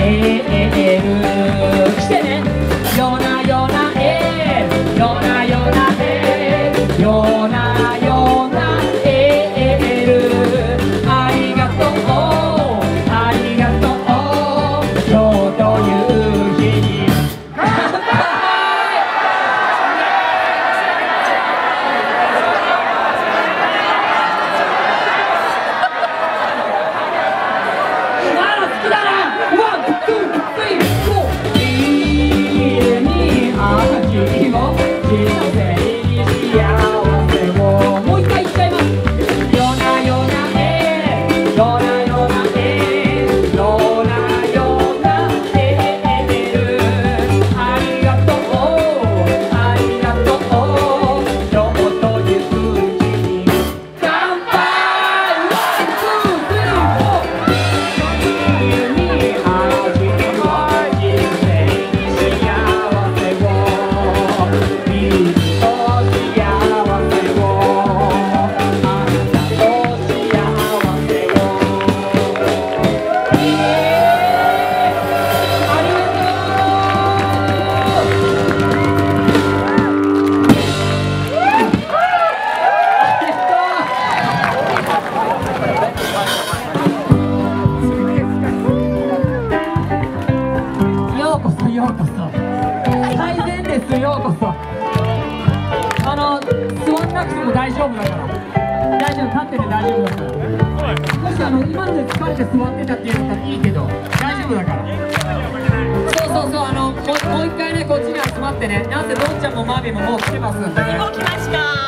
してね。よなよなエール、よなよなエール、よなよなエール。ありがとう、ありがとう、今日という日に乾杯。お前ら好きだな。ワン、ツー、スリー、フォー。家に味を人生に幸せを。もう一回言っちゃいます。よなよなエール、よなよなエール、よなよなエール。ありがとう、ありがとう、今日という日に乾杯。ワン、ツー、スリー、フォー。家に味を人生に幸せを。みんなと幸せを。あなたと幸せを。ありがとう。ようこそようこそ。最前列ようこそ。座んなくても大丈夫だから。大丈夫、立ってて大丈夫だから。もし今まで疲れて座ってたっていうんだったらいいけど、大丈夫だから。そうそうそう、もう一回ね、こっちに集まってね。なんせどんちゃんもマービーももう来てますんでね。 来ました。